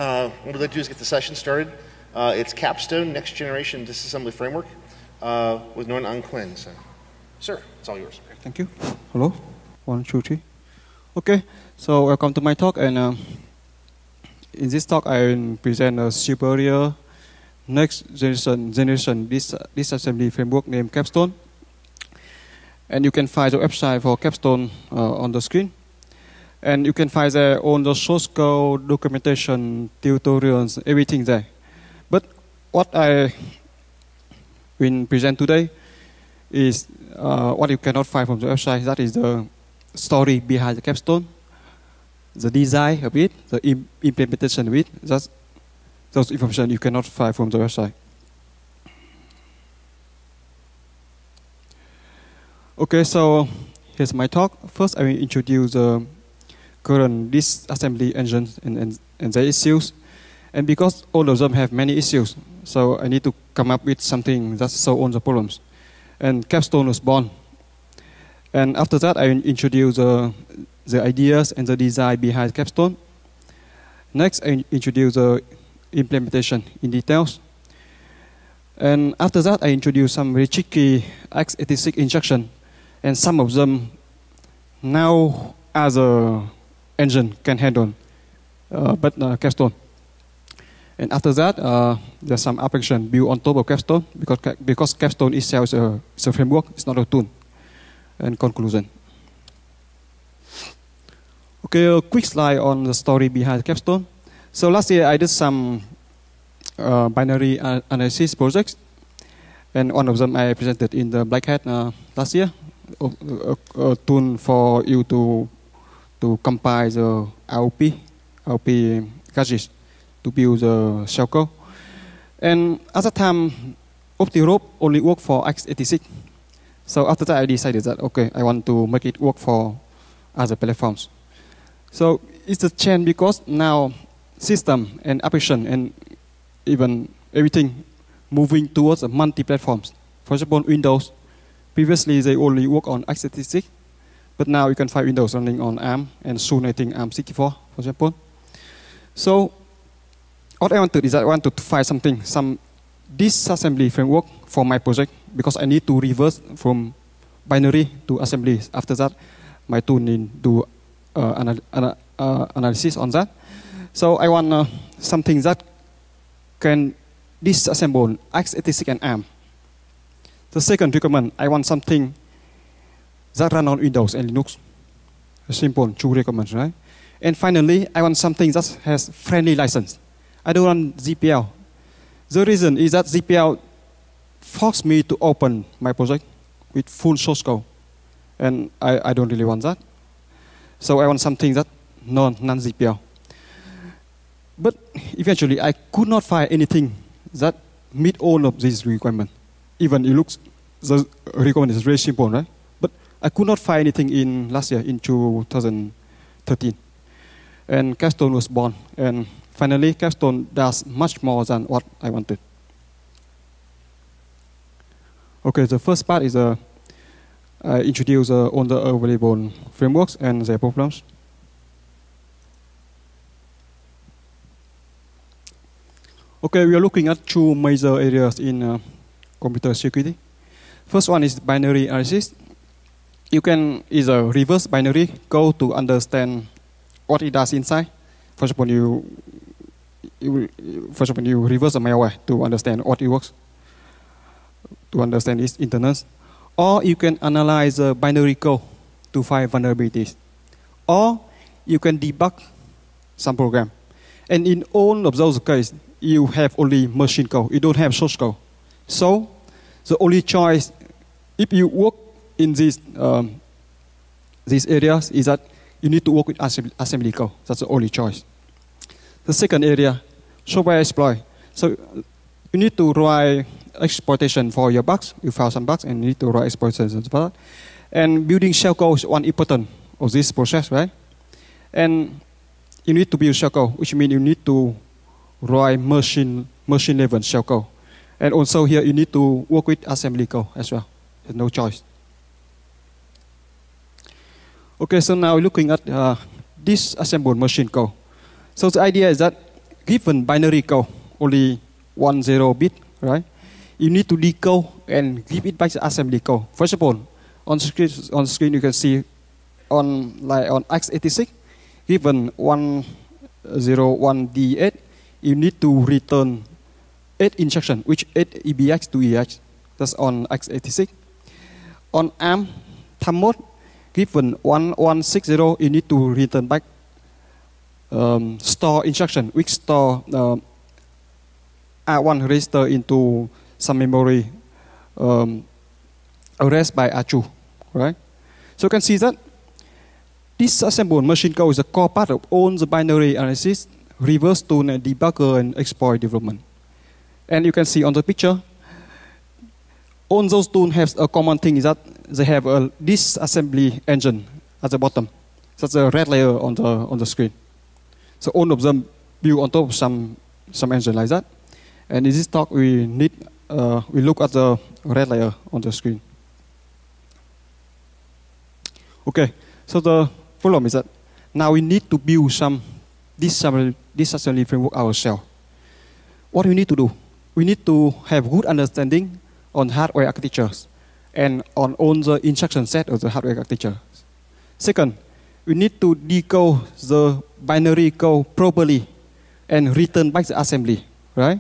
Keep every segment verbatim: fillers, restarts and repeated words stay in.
Uh, what we'd like to do is get the session started. Uh, it's Capstone Next Generation Disassembly Framework uh, with Nguyen Anh Quinn. So, sir, it's all yours. Thank you. Hello. One, two, three. Okay. So welcome to my talk, and uh, in this talk I will present a superior next generation generation dis disassembly framework named Capstone. And you can find the website for Capstone uh, on the screen. And you can find there all the source code, documentation, tutorials, everything there. But what I will present today is uh, what you cannot find from the website. That is the story behind the Capstone, the design of it, the im implementation of it. That's those information you cannot find from the website. Okay, so here's my talk. First, I will introduce the current disassembly engines and, and, and their issues. And because all of them have many issues, so I need to come up with something that solves all the problems. And Capstone was born. And after that, I will introduce uh, the ideas and the design behind Capstone. Next, I introduce the implementation in details. And after that, I introduce some very tricky x eighty-six instructions. And some of them now as a engine can handle, uh, but uh, Capstone. And after that, uh, there's some application built on top of Capstone because because Capstone itself is a, is a framework, it's not a tool. And conclusion. Okay, a quick slide on the story behind Capstone. So last year I did some uh, binary analysis projects, and one of them I presented in the Black Hat uh, last year. A, a, a tool for you to to compile the R O P, R O P gadgets to build the shellcode. And at the time, OptiRope only worked for x eighty-six. So after that, I decided that, okay, I want to make it work for other platforms. So it's a change because now system and application and even everything moving towards multi-platforms. For example, Windows. Previously, they only work on x eighty-six, but now you can find Windows running on ARM, and soon I think ARM sixty-four, for example. So what I wanted is that I want to find something, some disassembly framework for my project, because I need to reverse from binary to assembly. After that, my tool need to do uh, anal ana uh, analysis on that. So I want uh, something that can disassemble x eighty-six and ARM. The second requirement, I want something that runs on Windows and Linux. A simple, two requirements, right? And finally, I want something that has friendly license. I don't want Z P L. The reason is that Z P L forced me to open my project with full source code. And I, I don't really want that. So I want something that non, non-Z P L. But eventually, I could not find anything that meet all of these requirements. Even it looks, the requirement is very simple, right? But I could not find anything in last year, in two thousand thirteen. And Capstone was born. And finally, Capstone does much more than what I wanted. Okay, the first part is uh, I introduce uh, all the available frameworks and their problems. Okay, we are looking at two major areas in uh, computer security. First one is binary analysis. You can either reverse binary code to understand what it does inside. For example, you, you for example, you reverse a malware to understand what it works, to understand its internals. Or you can analyze the binary code to find vulnerabilities. Or you can debug some program. And in all of those cases, you have only machine code. You don't have source code. So the only choice, if you work in these um, these areas, is that you need to work with assembly code. That's the only choice. The second area, software exploit. So you need to write exploitation for your bugs. You found some bugs, and you need to write exploitation for that. And building shellcode is one important of this process, right? And you need to build shellcode, which means you need to write machine machine level shellcode. And also here you need to work with assembly code as well. There's no choice. Okay, so now we're looking at uh, disassembled machine code. So the idea is that given binary code, only one zero bit, right? You need to decode and give it back the assembly code. First of all, on screen, on screen you can see on like on x eighty-six, given one zero one D eight, you need to return eight instruction, which eight E B X to E X. That's on x eighty-six. On ARM thumb mode, given one one six zero, you need to return back um, store instruction, which store uh, R one register into some memory um, erased by R two, right? So you can see that disassembled machine code is a core part of all the binary analysis, reverse tune and debugger and exploit development. And you can see on the picture, all those tools have a common thing is that they have a disassembly engine at the bottom. That's a red layer on the on the screen. So all of them built on top of some some engine like that. And in this talk, we need uh, we look at the red layer on the screen. Okay, so the problem is that now we need to build some disassembly, disassembly framework ourselves. What do we need to do? We need to have good understanding on hardware architectures and on all the instruction set of the hardware architecture. Second, we need to decode the binary code properly and return back the assembly, right?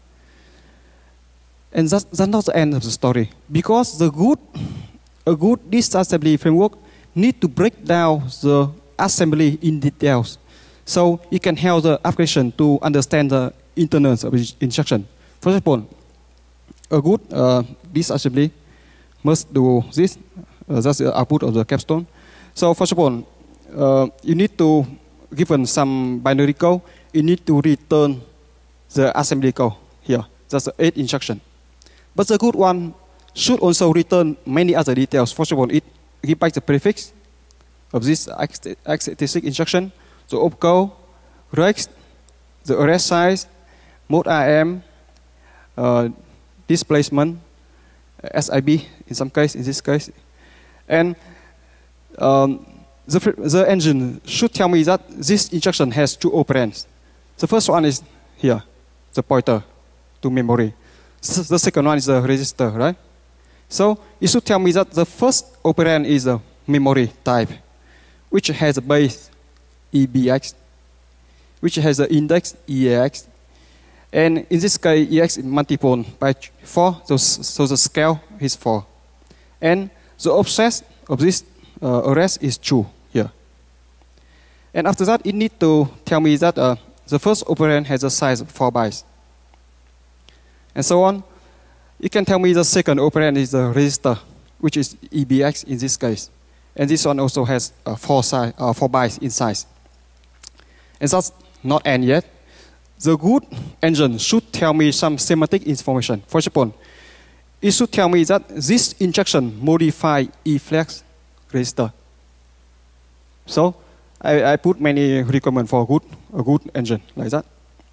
And that's, that's not the end of the story. Because the good, a good disassembly framework need to break down the assembly in details. So it can help the application to understand the internals of the instruction. First of all, a good uh, disassembly must do this. Uh, that's the output of the capstone. So first of all, uh, you need to, given some binary code, you need to return the assembly code here. That's the eight instruction. But the good one should also return many other details. First of all, it gives back the prefix of this x eighty-six instruction, the opcode, rex, the array size, mode R M, uh, displacement, S I B in some case, in this case. And um, the, the engine should tell me that this instruction has two operands. The first one is here, the pointer to memory. The second one is the register, right? So it should tell me that the first operand is a memory type, which has a base E B X, which has an index E A X. And in this case, E X is multiple by four, so, so the scale is four. And the offset of this uh, array is two here. And after that, it needs to tell me that uh, the first operand has a size of four bytes. And so on. It can tell me the second operand is the register, which is E B X in this case. And this one also has uh, four, size, uh, four bytes in size. And that's not end yet. The good engine should tell me some semantic information. First of all, it should tell me that this instruction modify E flex register. So I, I put many requirements for a good, a good engine like that.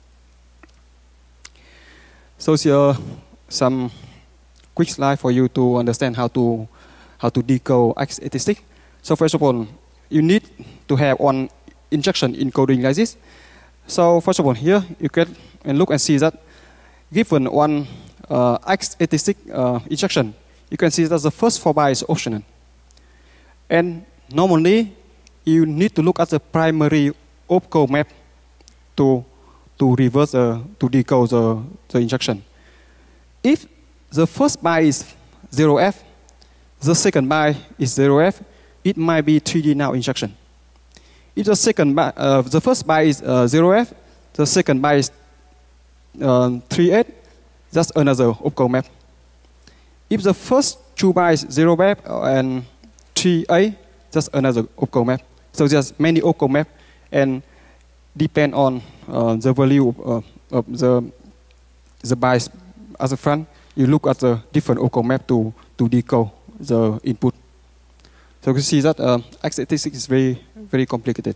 So here some quick slide for you to understand how to how to decode x eighty-six. So first of all, you need to have one instruction encoding like this. So first of all, here you can and look and see that given one uh, x eighty-six uh, instruction, you can see that the first four bytes is optional. And normally, you need to look at the primary opcode map to to reverse uh, to decode the, the instruction. If the first byte is zero F, the second byte is zero F, it might be three D now instruction. If the second byte, uh, the first byte is uh, zero F, the second byte is uh, three eight, that's another opcode map. If the first two bytes is zero F and three A, that's another opcode map. So there's many opcode map and depend on uh, the value of, uh, of the the bytes at the front. You look at the different opcode map to to decode the input. So you can see that uh, x eighty-six is very very complicated.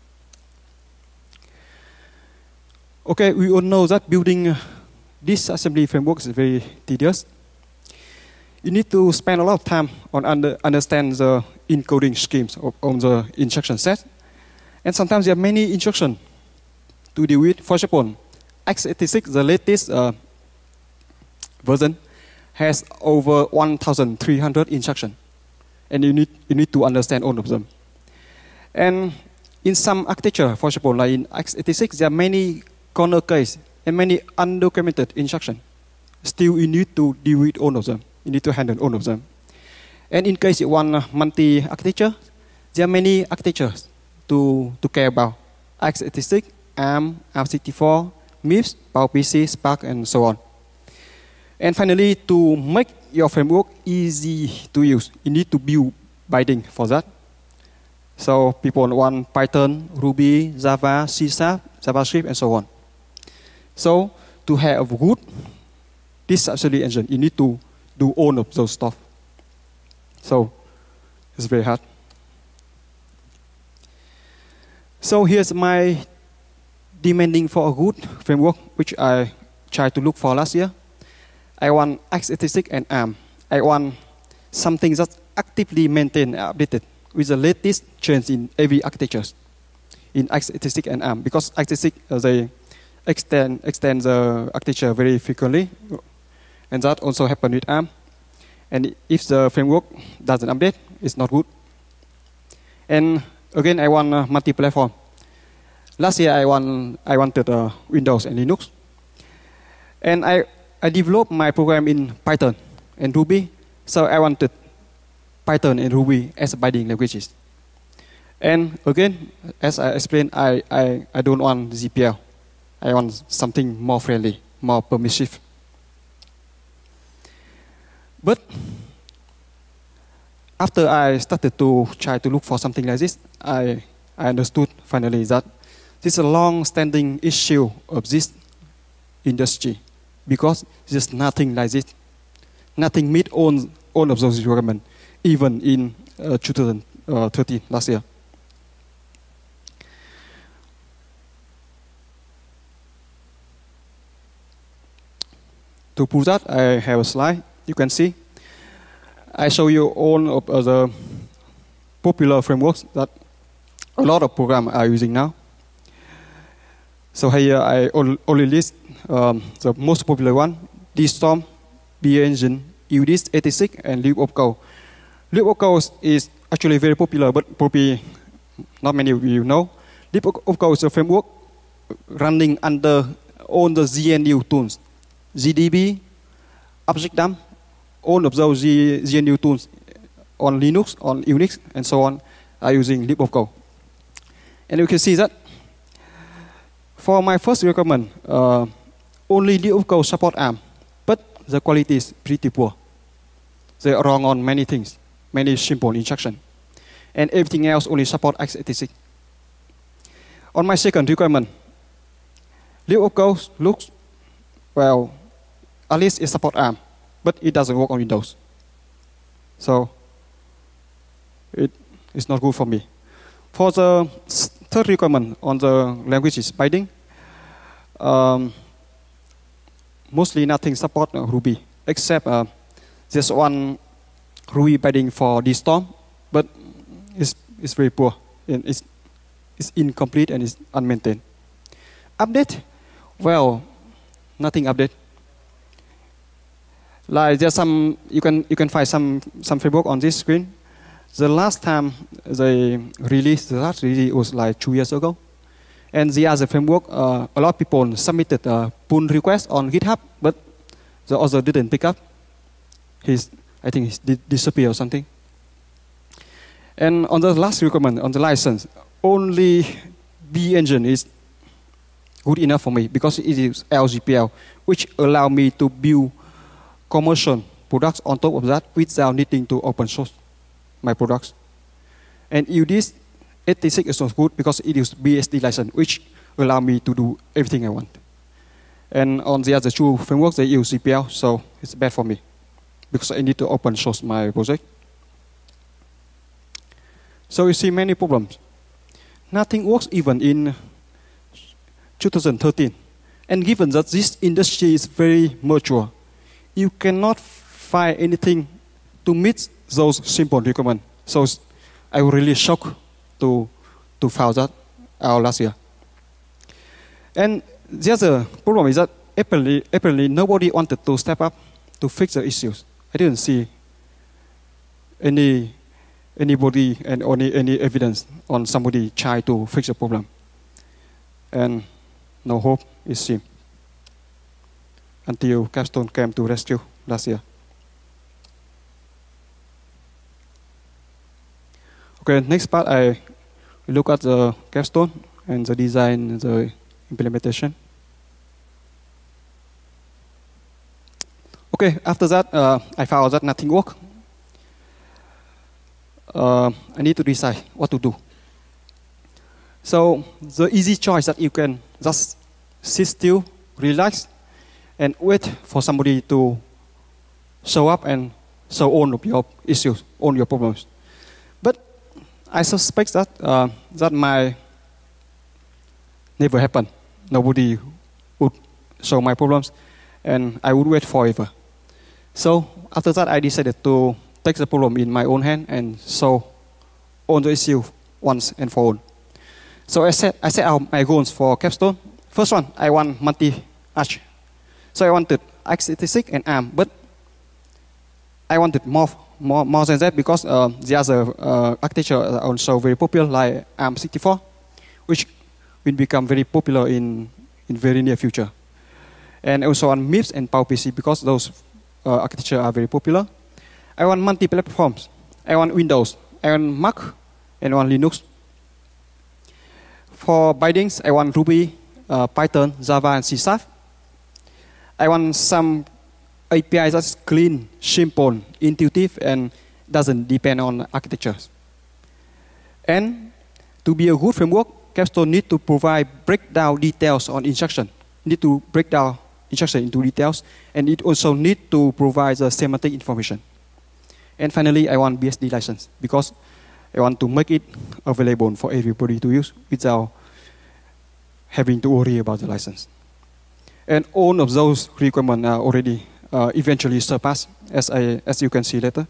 Okay, we all know that building uh, this assembly framework is very tedious. You need to spend a lot of time on under, understand the encoding schemes of, on the instruction set. And sometimes there are many instructions to deal with. For example, x eighty-six, the latest uh, version, has over one thousand three hundred instructions. And you need, you need to understand all of them. And in some architecture, for example, like in x eighty-six, there are many corner cases and many undocumented instructions. Still, you need to deal with all of them. You need to handle all of them. And in case you want multi-architecture, there are many architectures to, to care about. x eighty-six, ARM, ARM sixty-four, MIPS, PowerPC, Spark, and so on. And finally, to make your framework easy to use, you need to build binding for that. So people want Python, Ruby, Java, C Sharp, JavaScript, and so on. So to have a good disassembly engine, you need to do all of those stuff. So it's very hard. So here's my demanding for a good framework, which I tried to look for last year. I want x eighty-six and ARM. I want something that's actively maintained and updated with the latest change in every architectures in x eighty-six and ARM, because x eighty-six uh, they extend extend the architecture very frequently, and that also happens with ARM. And if the framework doesn't update, it's not good. And again, I want uh, multi-platform. Last year, I want I wanted uh, Windows and Linux, and I I developed my program in Python and Ruby, so I wanted Python and Ruby as binding languages. And again, as I explained, I, I, I don't want Z P L. I want something more friendly, more permissive. But after I started to try to look for something like this, I, I understood finally that this is a long-standing issue of this industry, because there's nothing like this. Nothing meet all, all of those requirements, even in uh, two thousand thirteen, last year. To prove that, I have a slide. You can see. I show you all of uh, the popular frameworks that a lot of programs are using now. So here I only list um, the most popular one: DStorm, B Engine, U D I S eighty-six, and libopcode. libopcode is actually very popular, but probably not many of you know. libopcode is a framework running under all the G N U tools, G D B, ObjectDump, all of those G N U tools on Linux, on Unix, and so on are using libopcode. And you can see that for my first requirement, uh, only libopcode support ARM, but the quality is pretty poor. They are wrong on many things, many simple instructions, and everything else only support x eighty-six. On my second requirement, libopcode looks, well, at least it supports ARM, but it doesn't work on Windows. So it is not good for me. For the third requirement on the languages binding, um, mostly nothing support uh, Ruby, except uh, there's one Ruby binding for DStorm, but it's, it's very poor, and it's, it's incomplete and it's unmaintained. Update? Well, nothing update. Like there's some, you can you can find some some framework on this screen. The last time they released, the last release was like two years ago, and the other framework, uh, a lot of people submitted a pull request on GitHub, but the author didn't pick up. He's, I think he's di disappeared or something. And on the last requirement, on the license, only B Engine is good enough for me because it is L G P L, which allow me to build commercial products on top of that without needing to open source my products. And U D I S eighty-six is not good because it is B S D license, which allow me to do everything I want. And on the other two frameworks, they use C P L, so it's bad for me because I need to open source my project. So you see many problems. Nothing works even in two thousand thirteen. And given that this industry is very mature, you cannot find anything to meet those simple requirements. So I was really shocked to, to find that out last year. And the other problem is that apparently, apparently nobody wanted to step up to fix the issues. I didn't see any anybody and any, any evidence on somebody try to fix the problem. And no hope, it seemed, until Capstone came to rescue last year. Okay, next part I look at the Capstone and the design, the implementation. Okay, after that, uh, I found that nothing worked. Uh, I need to decide what to do. So the easy choice that you can just sit still, relax, and wait for somebody to show up and solve all of your issues, all your problems. But I suspect that uh, that might never happen. Nobody would solve my problems, and I would wait forever. So after that, I decided to take the problem in my own hand and solve all the issues once and for all. So I set, I set out my goals for Capstone. First one, I want multi-arch. So I wanted x eighty-six and ARM, but I wanted more, more, more than that because uh, the other uh, architecture are also very popular, like ARM sixty-four, which will become very popular in in very near future. And also on MIPS and PowerPC because those uh, architecture are very popular. I want multi-platforms. I want Windows, I want Mac, and I want Linux. For bindings, I want Ruby, uh, Python, Java, and C Sharp. I want some A P Is that's clean, simple, intuitive, and doesn't depend on architectures. And to be a good framework, Capstone needs to provide breakdown details on instruction. Need to break down instruction into details, and it also needs to provide the semantic information. And finally, I want B S D license because I want to make it available for everybody to use without having to worry about the license. And all of those requirements are already uh, eventually surpassed, as, I, as you can see later.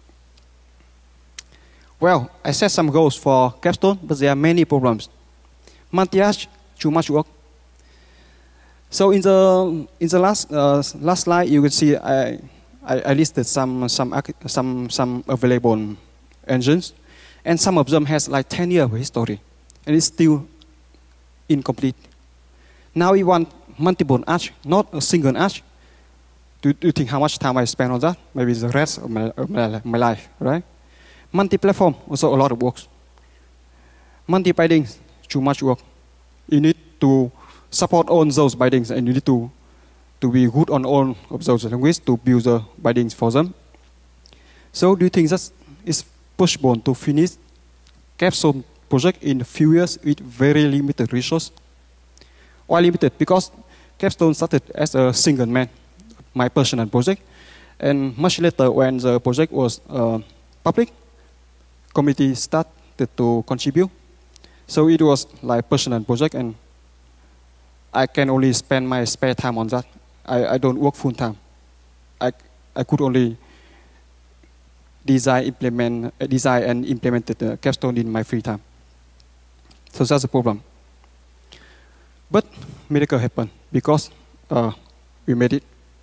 Well, I set some goals for Capstone, but there are many problems. Multi-arch, too much work. So in the in the last uh, last slide, you can see I I, I listed some some some some available engines. And some of them has like ten years of history, and it's still incomplete. Now we want multiple arch, not a single arch. Do, do you think how much time I spend on that? Maybe the rest of my, of my, my life, right? Multi-platform, also a lot of work. Multi-bindings, too much work. You need to support all those bindings, and you need to, to be good on all of those languages to build the bindings for them. So do you think that is possible to finish Capstone project in a few years with very limited resource? Why limited? Because Capstone started as a single man, my personal project, and much later when the project was uh, public, community started to contribute. So it was like personal project, and I can only spend my spare time on that. I, I don't work full time. I, I could only design, implement, uh, design and implemented the Capstone in my free time. So that's the problem. But miracle happened because uh, we made it.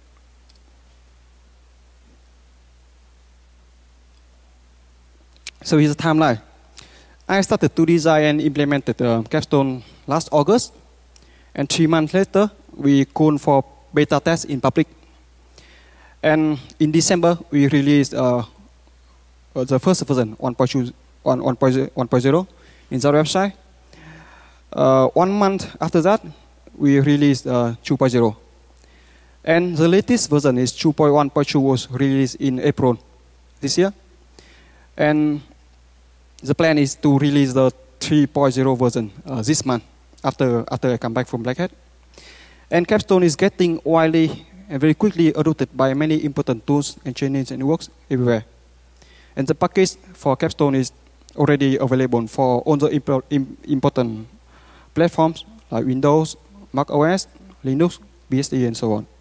So here's the timeline. I started to design and implemented the Capstone last August, and three months later, we called for beta test in public. And in December, we released uh, Uh, the first version, one point zero, in the website. Uh, one month after that, we released uh, two point zero. And the latest version is two point one point two was released in April this year. And the plan is to release the three point zero version uh, this month after, after I come back from Black Hat. And Capstone is getting widely and very quickly adopted by many important tools and trainings and works everywhere. And the package for Capstone is already available for all the imp important platforms like Windows, Mac O S, Linux, B S D, and so on.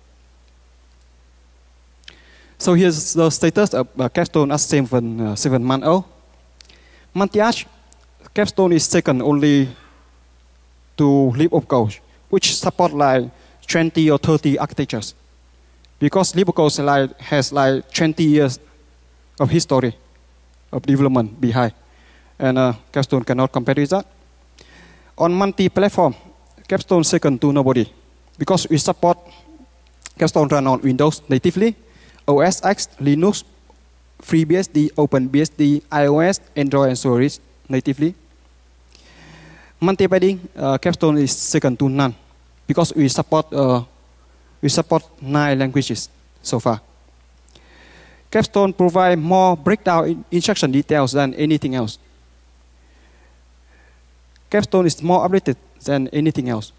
So here's the status of uh, Capstone as seven, uh, seven months old. Multi-arch, Capstone is second only to LibOpCode, which support like twenty or thirty architectures. Because libcode like has like twenty years of history of development behind, and uh, Capstone cannot compare with that. On multi-platform, Capstone second to nobody, because we support Capstone run on Windows natively, O S X, Linux, FreeBSD, OpenBSD, iOS, Android, and storage natively. Multi-binding, uh, Capstone is second to none, because we support uh, we support nine languages so far. Capstone provides more breakdown instruction details than anything else. Capstone is more updated than anything else.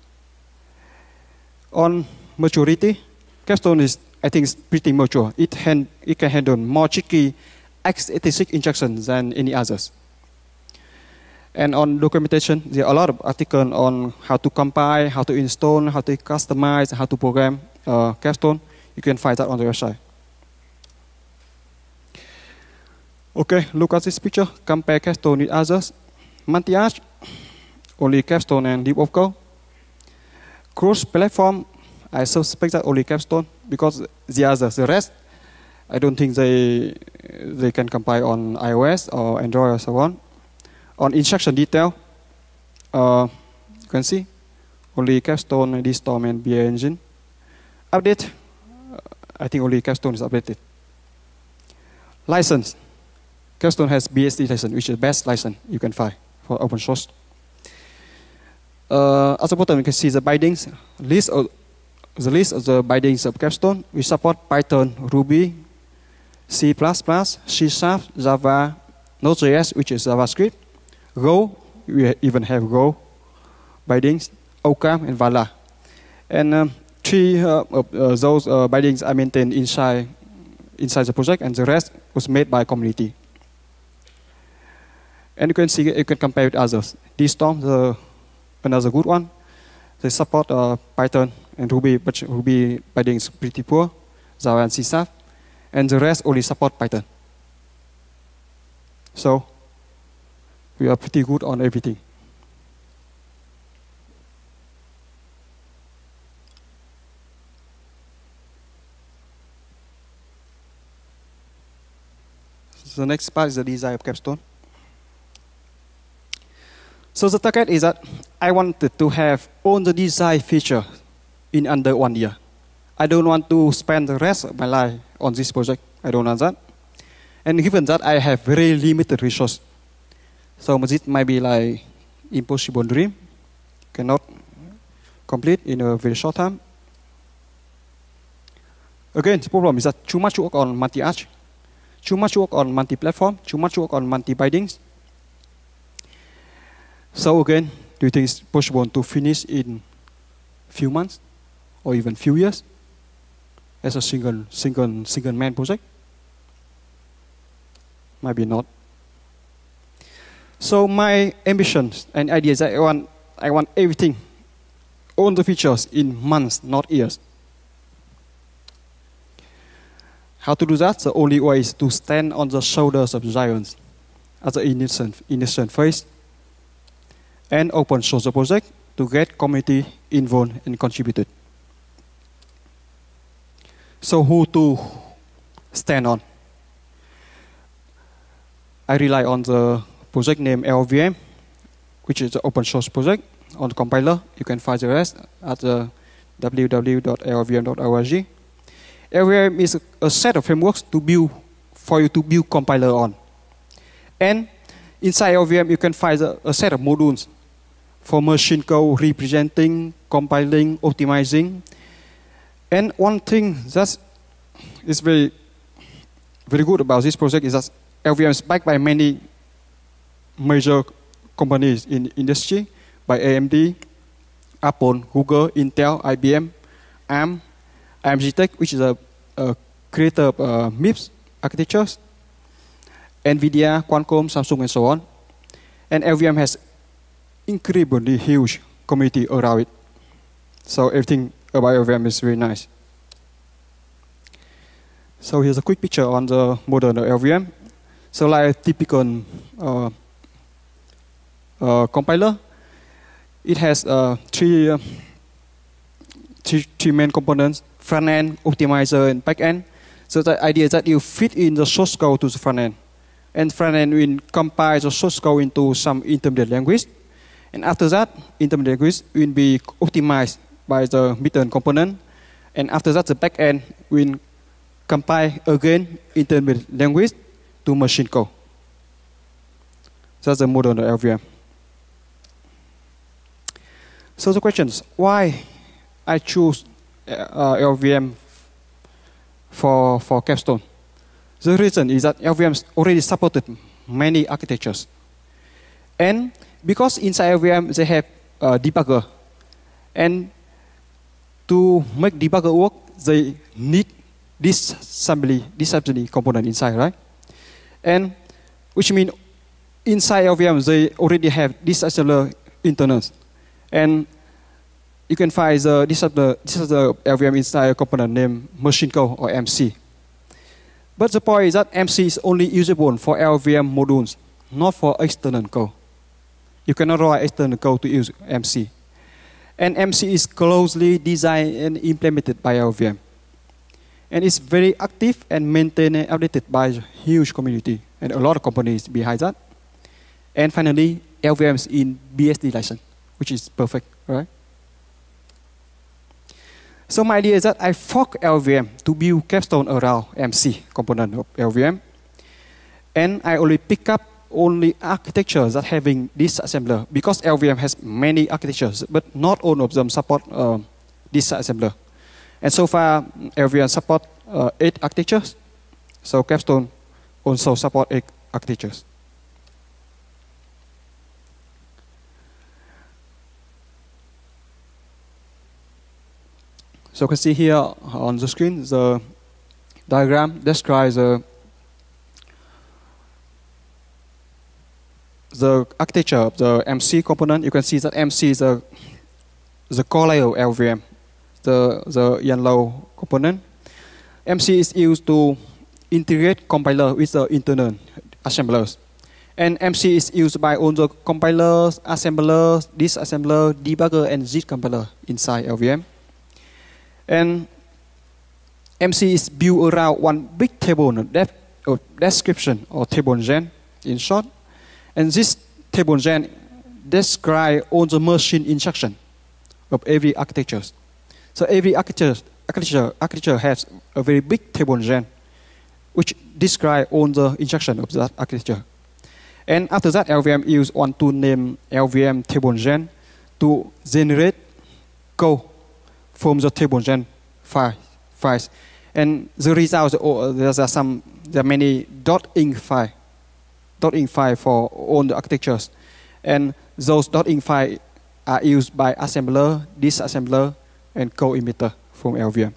On maturity, Capstone is, I think, is pretty mature. It, hand, it can handle more tricky x eighty-six instructions than any others. And on documentation, there are a lot of articles on how to compile, how to install, how to customize, how to program uh, Capstone. You can find that on the website. Okay, look at this picture. Compare Capstone with others. Multi-arch, only Capstone and libopco. Cross-platform, I suspect that only Capstone, because the others, the rest, I don't think they they can compile on iOS or Android or so on. On instruction detail, uh, you can see only Capstone, DStorm, and B I Engine. Update, uh, I think only Capstone is updated. License, Capstone has B S D license, which is the best license you can find for open source. Uh, at the bottom, you can see the bindings, list of, the list of the bindings of Capstone. We support Python, Ruby, C plus plus, C sharp, Java, Node.js, which is JavaScript, Go, we even have Go bindings, OCaml, and Vala. And um, three uh, of uh, those uh, bindings are maintained inside, inside the project, and the rest was made by community. And you can see, you can compare with others. DStorm, the another good one. They support uh, Python and Ruby, but Ruby binding is pretty poor, Java and C sharp, and the rest only support Python. So we are pretty good on everything. So the next part is the design of Capstone. So the target is that I wanted to have all the design features in under one year. I don't want to spend the rest of my life on this project. I don't want that. And given that I have very limited resources, so it might be like impossible dream, cannot complete in a very short time. Again, the problem is that too much work on multi-arch, too much work on multi-platform, too much work on multi-bindings. So again, do you think it's possible to finish in few months or even few years as a single, single, single man project? Maybe not. So my ambitions and ideas, I want, I want everything, all the features in months, not years. How to do that? The only way is to stand on the shoulders of giants at the initial, initial phase and open source the project to get community involved and contributed. So who to stand on? I rely on the project name L V M, which is the open source project. On the compiler, you can find the rest at the w w w dot l v m dot org. L V M is a set of frameworks to build for you to build compiler on. And inside L V M, you can find a, a set of modules for machine code representing, compiling, optimizing. And one thing that is very, very good about this project is that L V M is backed by many major companies in industry, by A M D, Apple, Google, Intel, I B M, ARM, I M G Tech, which is a, a creator of uh, MIPS architectures, NVIDIA, Qualcomm, Samsung, and so on. And L V M has incredibly huge community around it. So everything about L V M is very nice. So here's a quick picture on the modern L V M. So like a typical uh, uh, compiler, it has uh, three uh, three, three main components: front end, optimizer, and back end. So the idea is that you fit in the source code to the front end, and front end will compile the source code into some intermediate language, and after that, intermediate language will be optimized by the mid-end component, and after that, the back end will compile again intermediate language to machine code. That's the model of L V M. So the question is, why I choose uh, L V M for, for Capstone? The reason is that L V M already supported many architectures. And because inside L V M they have a debugger, and to make debugger work, they need this assembly, this assembly component inside, right? And which means inside L V M they already have this assembler internals, and you can find the, this is the this is the L V M inside a component named machine code or M C. But the point is that M C is only usable for L V M modules, not for external code. You cannot write external code to use M C. And M C is closely designed and implemented by L V M. And it's very active and maintained and updated by a huge community and a lot of companies behind that. And finally, L V M is in B S D license, which is perfect, right? So my idea is that I fork L V M to build Capstone around M C component of L V M. And I only pick up only architectures that having this assembler, because L V M has many architectures, but not all of them support uh, this assembler. And so far, L V M support uh, eight architectures. So Capstone also support eight architectures. So you can see here on the screen, the diagram describes the, the architecture of the M C component. You can see that M C is a, the core layer of L V M, the, the yellow component. M C is used to integrate compiler with the internal assemblers. And M C is used by all the compilers, assemblers, disassembler, debugger, and Z compiler inside L V M. And M C is built around one big table depth or description or table gen in short. And this table gen describes all the machine instruction of every architecture. So every architecture, architecture, architecture has a very big table gen which describes all the instruction of that architecture. And after that, L V M used one tool named L V M table gen to generate code from the table gen file, files. And the results, oh, there are some, there are many .inc file, .inc file for all the architectures. And those .inc files are used by assembler, disassembler, and code emitter from L V M.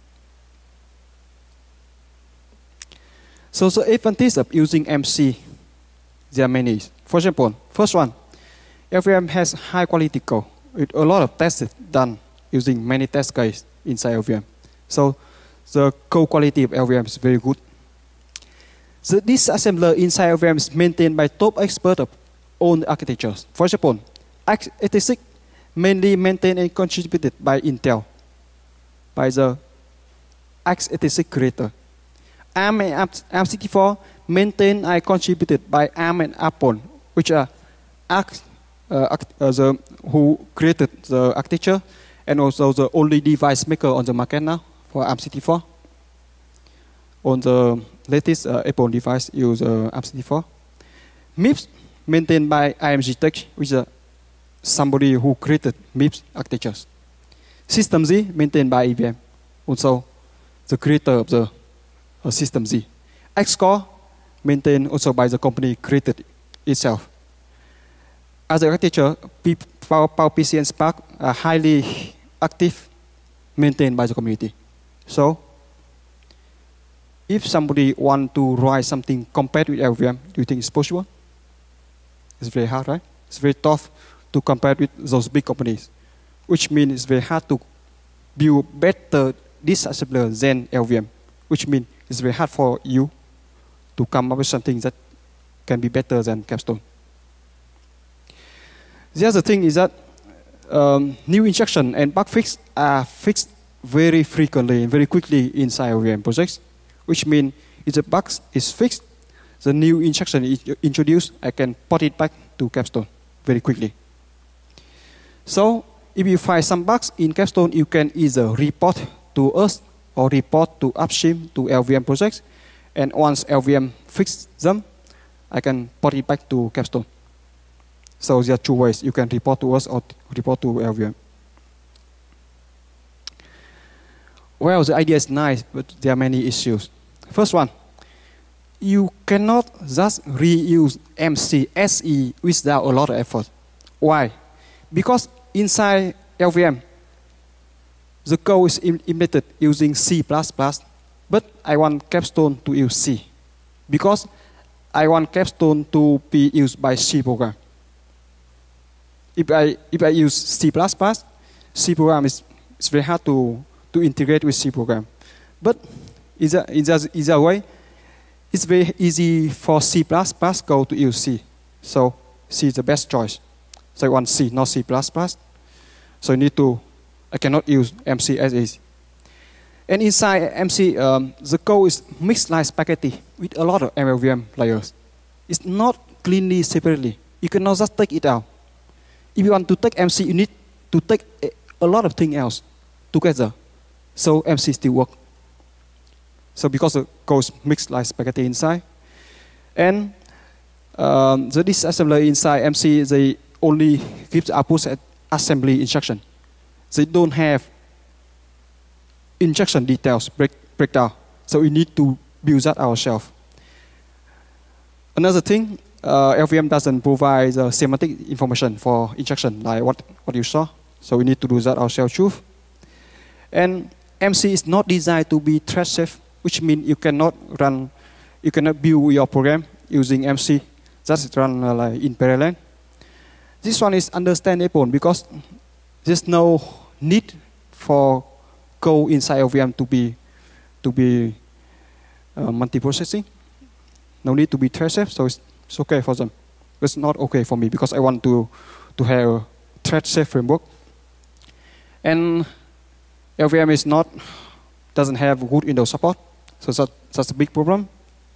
So the advantages of using M C, there are many. For example, first one, L V M has high quality code with a lot of tests done using many test cases inside L V M. So the code quality of L V M is very good. The disassembler inside L V M is maintained by top experts of all the architectures. For example, x eighty-six mainly maintained and contributed by Intel, by the x eighty-six creator. ARM and ARM sixty-four maintained and contributed by ARM and Apple, which are arch, uh, uh, the, who created the architecture, and also the only device maker on the market now for ARM sixty-four. On the latest uh, Apple device use uh, ARM sixty-four. MIPS maintained by I M G Tech, which is uh, somebody who created MIPS architectures. System Z maintained by I B M, also the creator of the uh, System Z. Xcore maintained also by the company created itself. As an architecture, PowerPC and Spark are highly active, maintained by the community. So, if somebody want to write something compared with L V M, do you think it's possible? It's very hard, right? It's very tough to compare with those big companies, which means it's very hard to build better disassembler than L V M, which means it's very hard for you to come up with something that can be better than Capstone. The other thing is that um, new instruction and bug fix are fixed very frequently and very quickly inside L V M projects, which means if the bug is fixed, the new instruction is introduced, I can port it back to Capstone very quickly. So if you find some bugs in Capstone, you can either report to us or report to upstream to L V M projects. And once L V M fixes them, I can port it back to Capstone. So there are two ways. You can report to us or report to L V M. Well, the idea is nice, but there are many issues. First one, you cannot just reuse M C S E without a lot of effort. Why? Because inside L V M, the code is implemented using C plus plus, but I want Capstone to use C. Because I want Capstone to be used by C program. If I, if I use C plus plus, C program is it's very hard to, to integrate with C program. But is a, is a, is a way, it's very easy for C plus plus code to use C. So C is the best choice. So I want C, not C plus plus. So I need to, I cannot use M C as is. And inside M C, um, the code is mixed like spaghetti with a lot of M L V M layers. It's not cleanly separately. You cannot just take it out. If you want to take M C, you need to take a, a lot of things else together. So M C still works. So because the code is mixed like spaghetti inside. And um, the disassembler inside M C, they only give the output at assembly instruction. They don't have instruction details break, breakdown. So we need to build that ourselves. Another thing, uh, L V M doesn't provide the semantic information for instruction like what, what you saw. So we need to do that ourselves too. And M C is not designed to be thread safe, which means you cannot run, you cannot build your program using M C. Just run uh, like in parallel. This one is understandable because there's no need for code inside L V M to be to be uh, multi-processing. No need to be thread safe, so it's, it's okay for them. It's not okay for me because I want to to have a thread safe framework. And L V M is not doesn't have good Windows support, so that, that's a big problem.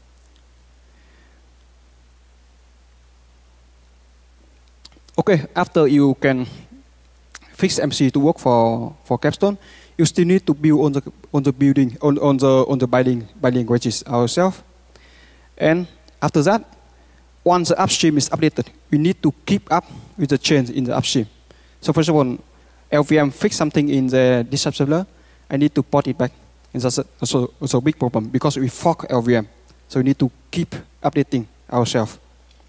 Okay, after you can fix M C to work for, for Capstone, you still need to build on the on the building on, on the on the binding binding languages ourselves. And after that, once the upstream is updated, we need to keep up with the change in the upstream. So first of all, L V M fix something in the disassembler, I need to port it back. And that's also, also a big problem because we fork L V M. So we need to keep updating ourselves.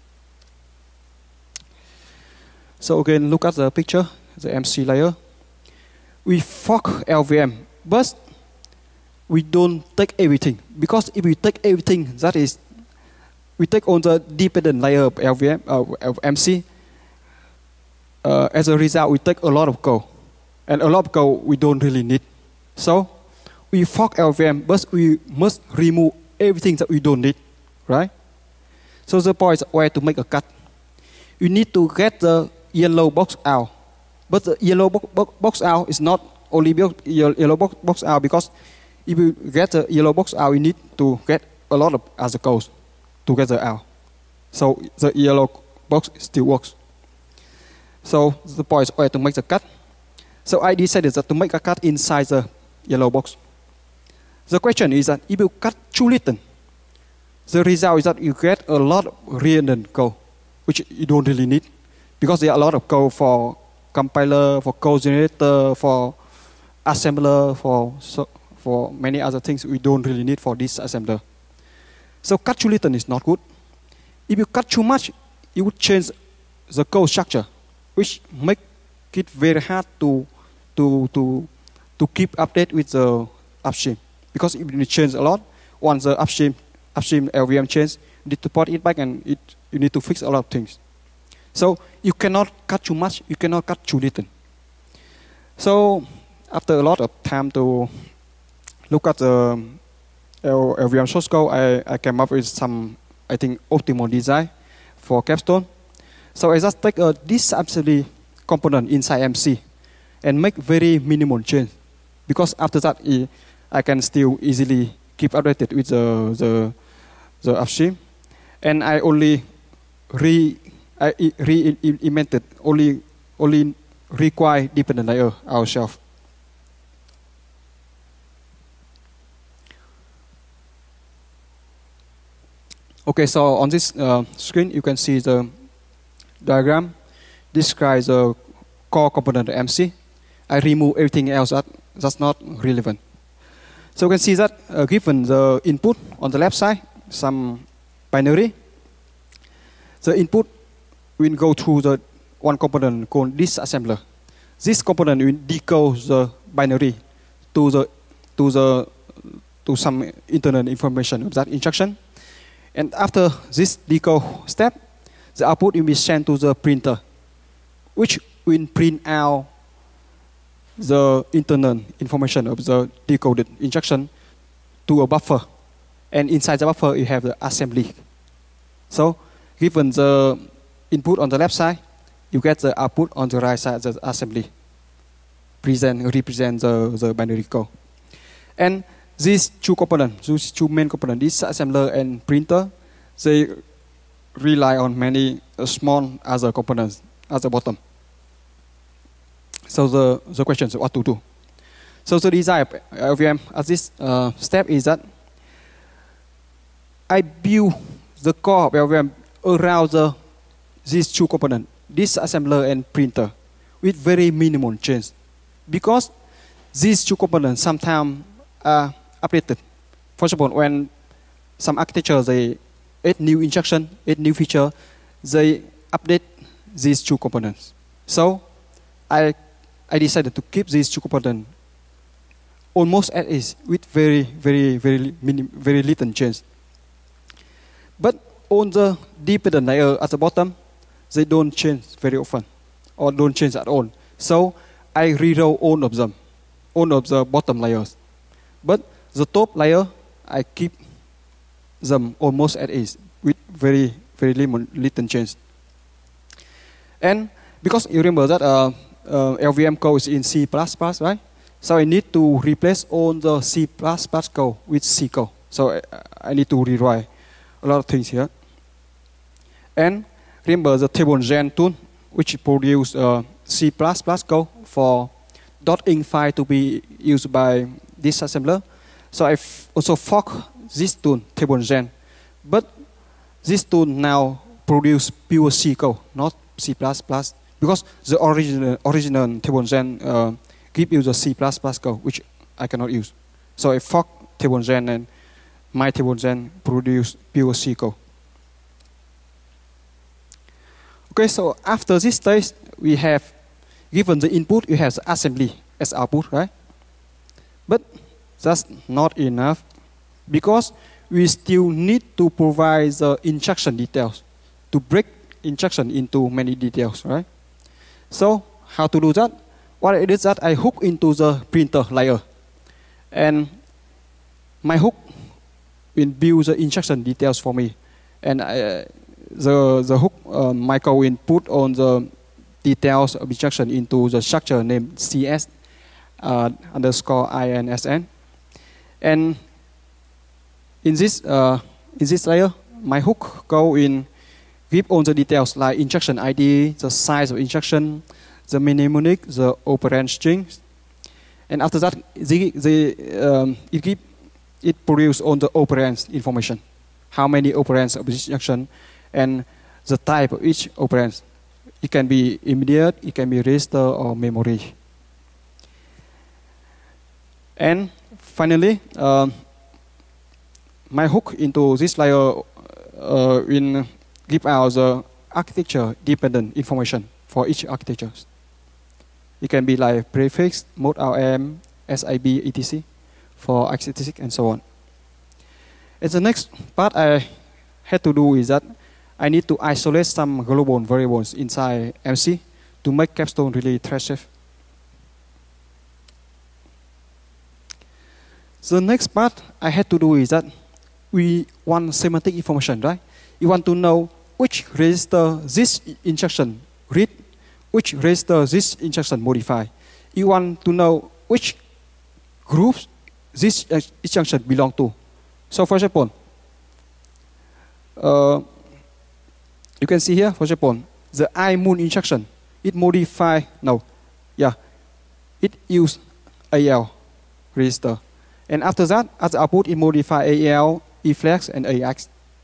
So again, look at the picture, the M C layer. We fork L V M, but we don't take everything. Because if we take everything, that is, we take on the dependent layer of L V M, uh, of M C. Uh, as a result, we take a lot of code. And a lot of code we don't really need. So we fork L V M, but we must remove everything that we don't need, right? So the point is where to make a cut. You need to get the yellow box out. But the yellow bo bo box out is not only yellow box, box out, because if you get the yellow box out, you need to get a lot of other codes together out. So the yellow box still works. So the point is where to make the cut. So I decided that to make a cut inside the yellow box. The question is that if you cut too little, the result is that you get a lot of redundant code, which you don't really need, because there are a lot of code for compiler, for code generator, for assembler, for so, for many other things we don't really need for this assembler. So cut too little is not good. If you cut too much, it would change the code structure, which make it very hard to to to to keep update with the upstream. Because if you change a lot, once the upstream upstream L V M change, you need to port it back and it you need to fix a lot of things. So you cannot cut too much, you cannot cut too little. So after a lot of time to look at the L V M source code, I, I came up with some, I think, optimal design for Capstone. So I just take a disassembly component inside M C and make very minimal change. Because after that, I can still easily keep updated with the, the, the upstream. And I only re, I re-implemented, only, only require dependent layer ourselves. Okay, so on this uh, screen, you can see the diagram describes the core component of M C. I remove everything else that, that's not relevant. So you can see that uh, given the input on the left side, some binary, the input will go through the one component called disassembler. This component will decode the binary to the to the to some internal information of that instruction. And after this decode step, the output will be sent to the printer, which will print out the internal information of the decoded instruction to a buffer. And inside the buffer, you have the assembly. So, given the input on the left side, you get the output on the right side of the assembly. Present, represent the, the binary code. And these two components, these two main components, this assembler and printer, they rely on many uh, small other components at the bottom. So the, the question is what to do. So the design of L V M at this uh, step is that I build the core of L V M around the, these two components, this assembler and printer, with very minimal change. Because these two components sometimes are updated. For example, when some architecture they add new instruction, add new feature, they update these two components. So I I decided to keep these two components almost as is with very very very minim, very little change. But on the dependent layer at the bottom, they don't change very often or don't change at all. So I rewrote all of them, all of the bottom layers. But the top layer, I keep them almost at is with very, very little change. And because you remember that uh, uh, L V M code is in C plus plus, right? So I need to replace all the C plus plus code with C code. So I, I need to rewrite a lot of things here. And remember the table gen tool, which produce uh, C plus plus code for .inc file to be used by this assembler. So I also fork this tool, table gen. But this tool now produce pure C code, not C plus plus, because the original, original table gen uh, give you the C plus plus code, which I cannot use. So I fork table gen and my table gen produce pure C code. Okay, so after this stage, we have given the input, you have the assembly as output, right? But that's not enough because we still need to provide the instruction details to break instruction into many details, right? So how to do that? What it is that I hook into the printer layer, and my hook will build the instruction details for me, and I, the the hook uh, my code will put on the details of instruction into the structure named C S uh, underscore I N S N, and in this uh, in this layer, my hook go in give all the details like instruction I D, the size of instruction, the mnemonic, the operand strings, and after that, the, the um, it give it produce all the operands information, how many operands of this instruction, and the type of each operand. It can be immediate, it can be register or memory. And finally, uh, my hook into this layer uh, will give out the architecture dependent information for each architecture. It can be like prefix, mode R M, S I B, et cetera for x86 and so on. And the next part I had to do is that I need to isolate some global variables inside M C to make Capstone really thread safe. The next part I had to do is that we want semantic information, right? You want to know which register this instruction read, which register this instruction modify. You want to know which groups this instruction belong to. So for example, uh, you can see here, for example, the iMoon instruction, it modify, no, yeah, it use A L register. And after that, as output, it modify A L, E-flex, and A X.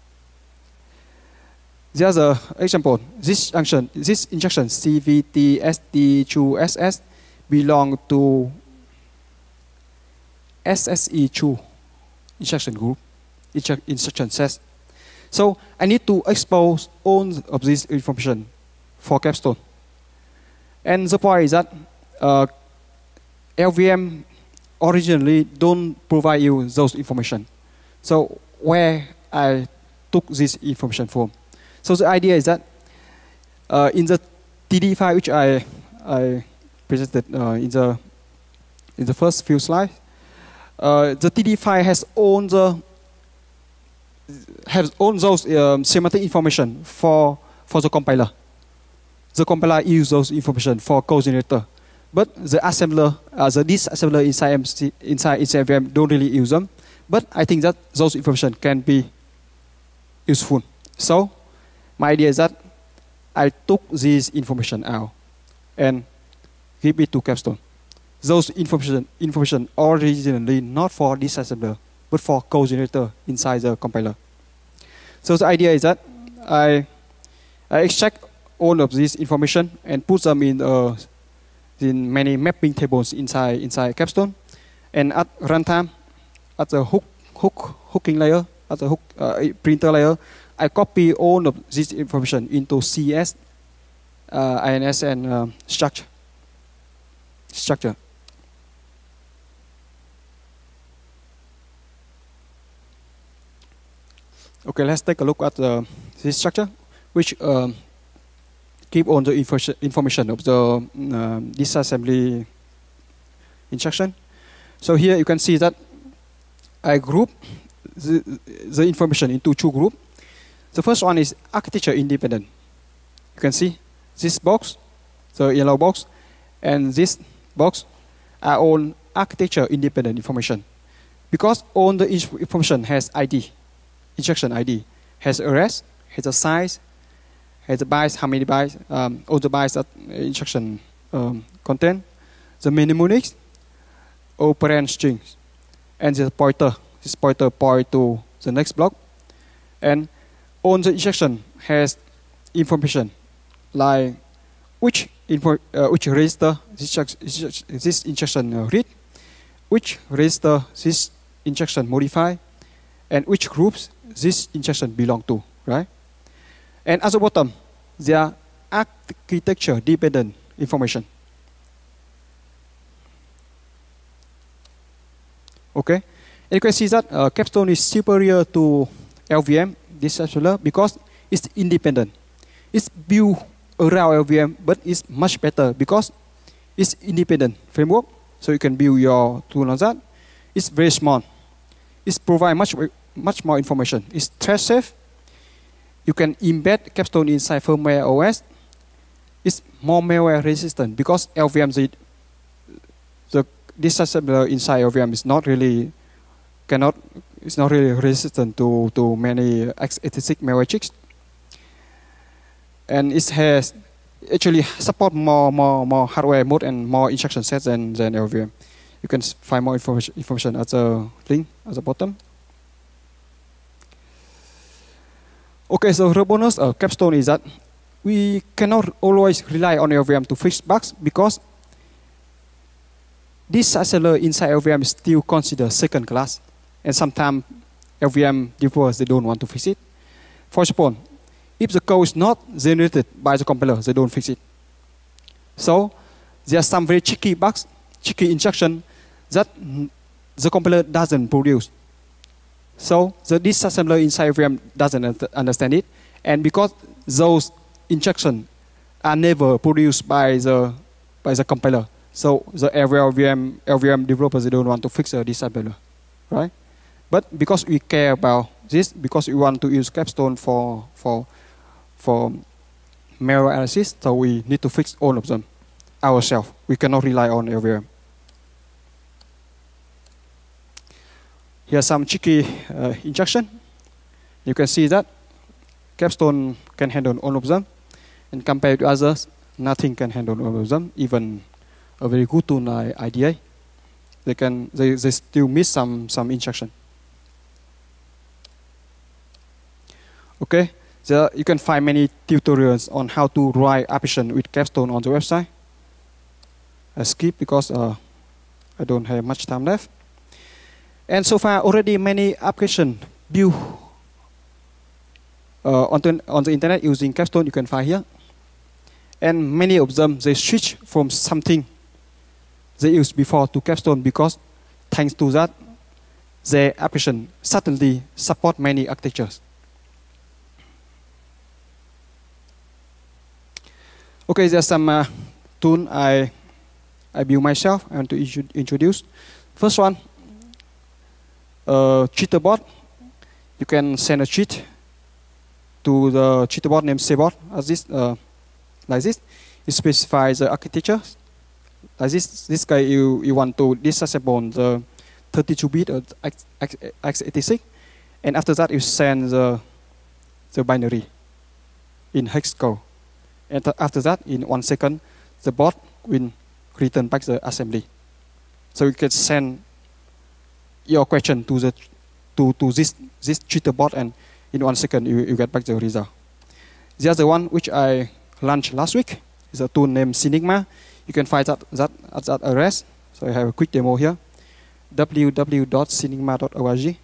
There's an example. This function, this instruction C V T S D two S S belong to S S E two instruction group, instruction set. So I need to expose all of this information for Capstone. And the point is that uh, L V M originally don't provide you those information. So where I took this information from. So the idea is that uh, in the T D file which I, I presented uh, in, the, in the first few slides, uh, the T D file has all the has all those um, semantic information for for the compiler. The compiler uses those information for code generator, but the assembler, uh, the disassembler inside M C, inside L V M don't really use them. But I think that those information can be useful. So my idea is that I took this information out and give it to Capstone. Those information information originally not for disassembler, but for code generator inside the compiler. So the idea is that I, I extract all of this information and put them in, uh, in many mapping tables inside, inside Capstone. And at runtime, at the hook, hook, hooking layer, at the hook, uh, printer layer, I copy all of this information into C S, uh, I N S, and uh, structure. structure. Okay, let's take a look at uh, this structure, which um, keep all the info information of the um, disassembly instruction. So here you can see that I group the, the information into two groups. The first one is architecture independent. You can see this box, the yellow box, and this box are all architecture independent information. Because all the information has I D, instruction I D, has arrest, has a size, has a bytes, how many bytes, um, all the bytes that instruction um, contain, the mnemonics, operand strings, and the pointer. This pointer point to the next block, and all the instruction has information like which info, uh, which register this, this instruction uh, read, which register this instruction modify, and which groups this instruction belong to, right? And at the bottom, there are architecture dependent information. Okay, and you can see that uh, Capstone is superior to L V M, this assembler, because it's independent. It's built around L V M, but it's much better because it's independent framework. So you can build your tool on that. It's very small. It provides much much more information. It's thread safe. You can embed Capstone inside firmware O S. It's more malware resistant because L V M, the, the disassembler inside L V M is not really cannot it's not really resistant to to many x eighty-six malware tricks. And it has actually support more more more hardware mode and more instruction sets than than L V M. You can find more information information at the link at the bottom. Okay, so the bonus of Capstone is that we cannot always rely on L V M to fix bugs because this assembler inside L V M is still considered second class, and sometimes L V M developers they don't want to fix it. For example, if the code is not generated by the compiler, they don't fix it. So there are some very tricky bugs, tricky instruction that the compiler doesn't produce. So the disassembler inside L V M doesn't understand it, and because those instructions are never produced by the by the compiler, so the L V M L V M developers they don't want to fix the disassembler, right? But because we care about this, because we want to use Capstone for for for malware analysis, so we need to fix all of them ourselves. We cannot rely on L V M. Here's some cheeky uh, injection. You can see that Capstone can handle all of them, and compared to others, nothing can handle all of them. Even a very good tool like I D A, they can they, they still miss some some injection. Okay, there you can find many tutorials on how to write application with Capstone on the website. I skip because uh, I don't have much time left. And so far, already many applications built uh, on, the, on the internet using Capstone you can find here. And many of them, they switch from something they used before to Capstone because thanks to that, their application suddenly support many architectures. Okay, there's some uh, tool I, I built myself. I want to introduce. First one, uh, cheaterbot. You can send a cheat to the cheaterbot named Sebot as this, uh, like this. You specify the architecture. Like this, this guy you, you want to disassemble the thirty-two bit or x eighty-six, and after that you send the the binary in hex code. And after that, in one second, the bot will return back the assembly. So you can send your question to the to, to this this cheater bot, and in one second you, you get back the result. The other one which I launched last week is a tool named Sinigma. You can find that that at that address. So I have a quick demo here: w w w dot sinigma dot org.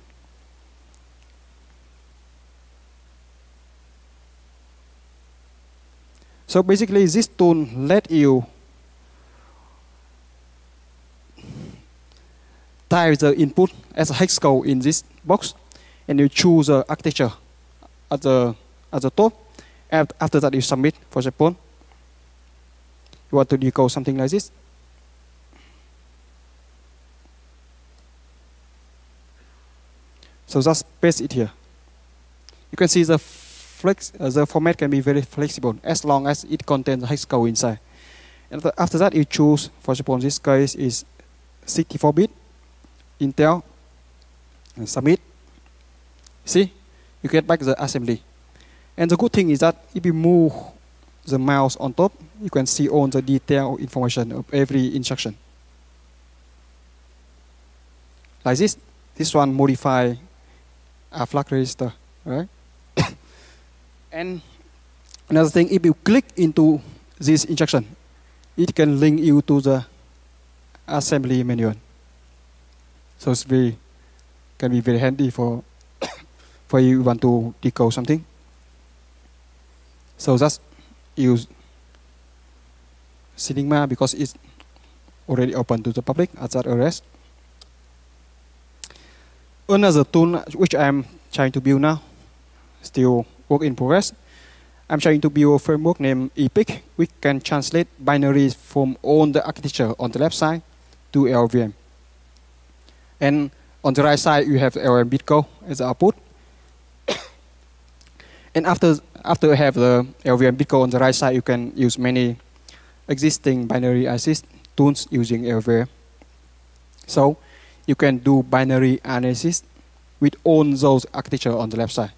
So basically, this tool let you type the input as a hex code in this box, and you choose the architecture at the at the top. And after that, you submit. For example, you want to decode something like this. So just paste it here. You can see the Flex, uh, the format can be very flexible as long as it contains hex code inside. And after that, you choose, for example, in this case is sixty-four bit, Intel, and submit. See, you get back the assembly. And the good thing is that if you move the mouse on top, you can see all the detailed information of every instruction. Like this, this one modify a flag register, right? And another thing, if you click into this instruction, it can link you to the assembly manual. So it's very, can be very handy for for you want to decode something. So just use Sinigma because it's already open to the public at that address. Another tool which I'm trying to build now, still work in progress. I'm trying to build a framework named Epic, which can translate binaries from all the architecture on the left side to L V M. And on the right side, you have L V M bitcode as the output. And after after you have the L V M bitcode on the right side, you can use many existing binary assist tools using L V M. So you can do binary analysis with all those architecture on the left side.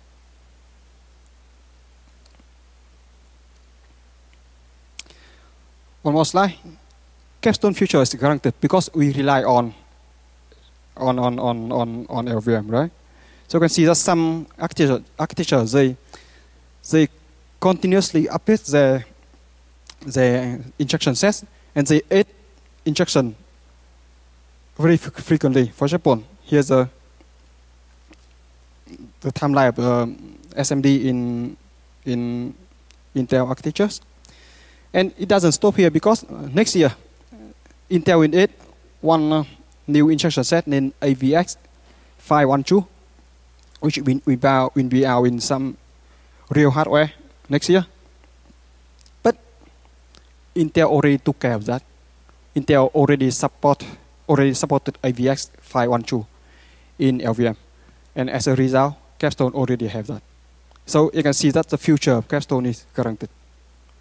One more slide. Capstone future is guaranteed because we rely on on on on on, on L V M, right? So you can see that some architecture, architecture they they continuously update their their instruction sets, and they add instruction very frequently. For example, here's the the timeline of uh, S M D in in Intel architectures. And it doesn't stop here because uh, next year, Intel will add one uh, new instruction set named A V X five one two, which will, will, will be out in some real hardware next year. But Intel already took care of that. Intel already support already supported A V X five one two in L V M, and as a result, Capstone already have that. So you can see that the future of Capstone is guaranteed.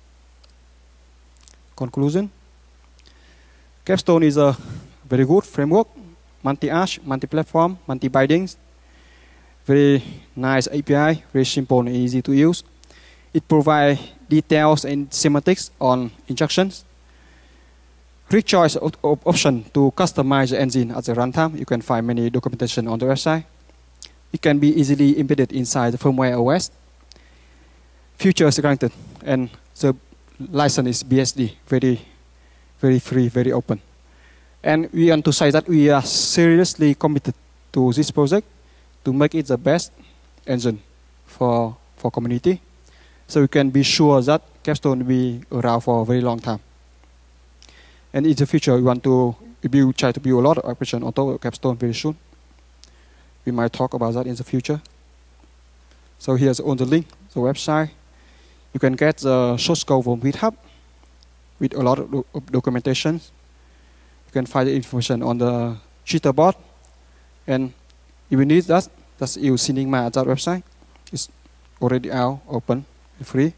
conclusion, Capstone is a very good framework, multi-arch, multi-platform, multi-bindings, very nice A P I, very simple and easy to use. It provides details and semantics on instructions. Rich choice of option to customize the engine at the runtime. You can find many documentation on the website. It can be easily embedded inside the firmware O S. Features granted, and the license is B S D, very, very free, very open. And we want to say that we are seriously committed to this project to make it the best engine for for community. So you can be sure that Capstone will be around for a very long time. And in the future, we want to build, try to build a lot of applications on top of Capstone very soon. We might talk about that in the future. So here's on the link, the website. You can get the source code from GitHub with a lot of, do of documentation. You can find the information on the Jitterbot. And if you need that, that's use Cinema at that website. It's already out, open, and free.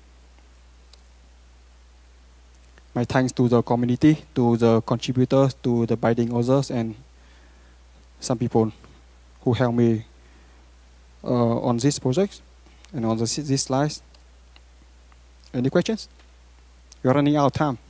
My thanks to the community, to the contributors, to the binding authors, and some people who helped me uh, on this project and on the, these slides. Any questions? We're running out of time.